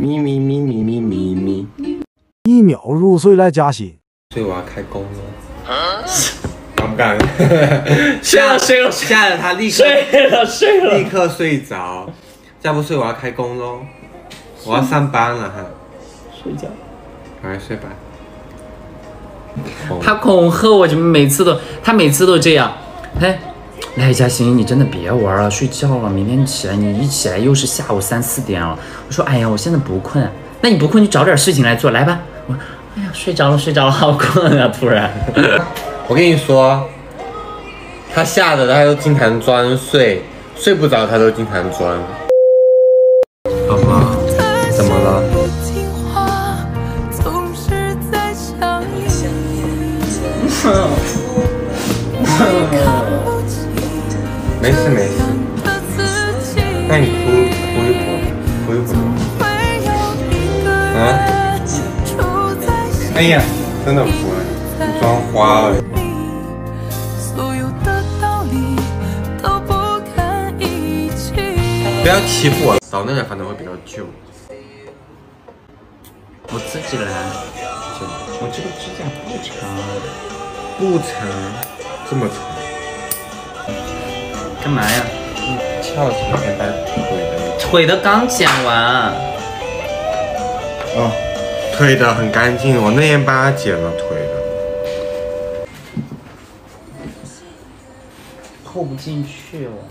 咪咪咪咪咪咪咪。 1秒入睡来加薪， 所以我要开工了。敢不敢？ 睡了， 吓得他立刻立刻睡着。再不睡我要开工喽，我要上班了哈。 睡觉。 赶快睡吧。 他恐吓我，他每次都这样。哎，赖嘉欣，你真的别玩了，睡觉了。明天起来，你一起来又是下午3、4点了。我说，哎呀，我现在不困。那你不困，你找点事情来做，来吧。我，哎呀，睡着了，好困啊！突然， 我跟你说，他吓得他都经常装睡，睡不着他都经常装。宝宝，怎么了？没事。那你哭一会儿。啊？哎呀，真的哭了，你装花了。不要欺负我，找那个反正会比较旧。 我自己来。我这个指甲不长，这么长。 干嘛呀？ 翘起来把腿的刚剪完。 哦，腿的很干净，我那天帮他剪了腿的。 扣不进去哦。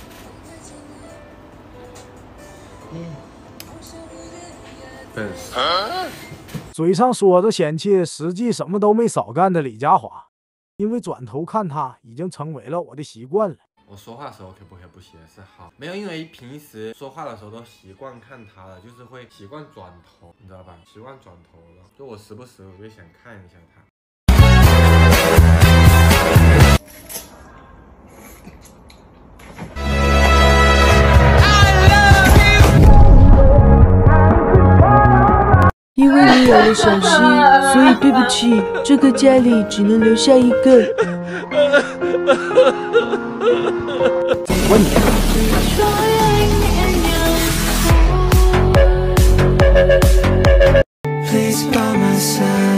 笨死。 嘴上说着嫌弃，实际什么都没少干的李佳华，因为转头看他已经成为了我的习惯了。 我说话的时候可不可以不斜视？好，没有，因为平时说话的时候都习惯看他了，就是会习惯转头，你知道吧？习惯转头了，就我时不时我就想看一下他。 因为你有了小溪，所以对不起，这个家里只能留下一个。 问你。 Please by my side.